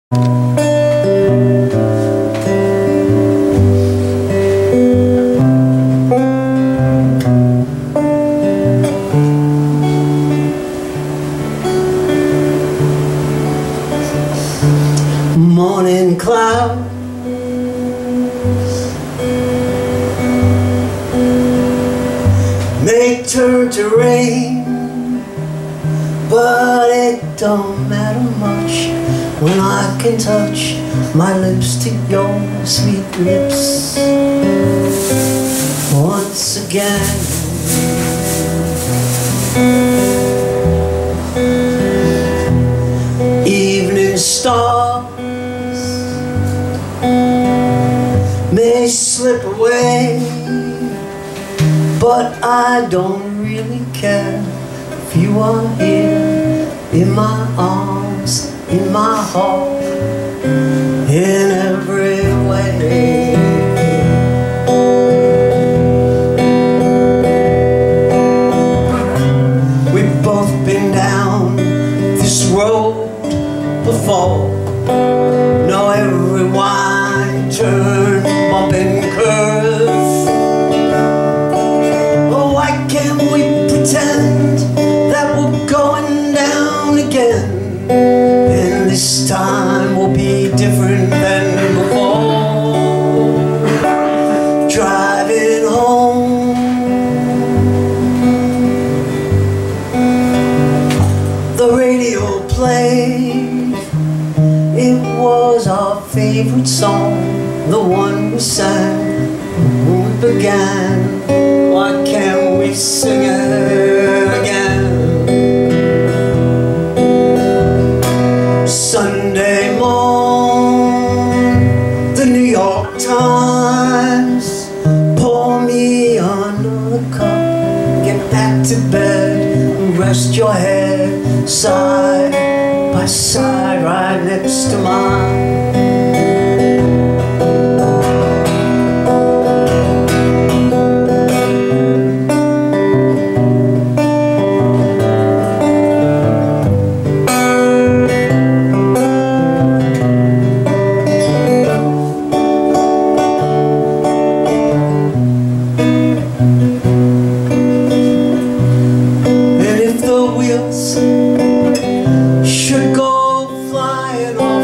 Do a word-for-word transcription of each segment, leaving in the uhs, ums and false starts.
Morning clouds may turn to rain, but it don't matter much when I can touch my lips to your sweet lips once again. Evening stars may slip away, but I don't really care if you are here in my arms, in my heart, in every way. We've both been down this road before, know every wind, turn, bump and curve. Oh, why can't we pretend that we're going down again, and this time will be different than before? Driving home, the radio played, it was our favorite song, the one we sang when we began. Why can't we sing it again? Sunday morn, the New York Times, pour me another cup, get back to bed and rest your head side by side right next to mine. Should go flying off,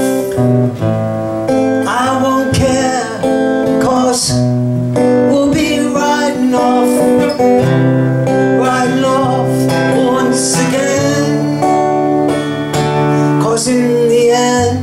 I won't care, 'cause we'll be riding off, riding off once again. 'Cause in the end,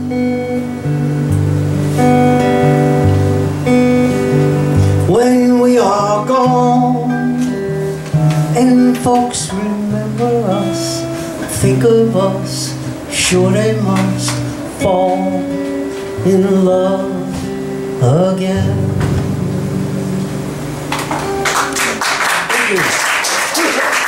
when we are gone and folks remember us, think of us, sure they must fall in love again. Thank you.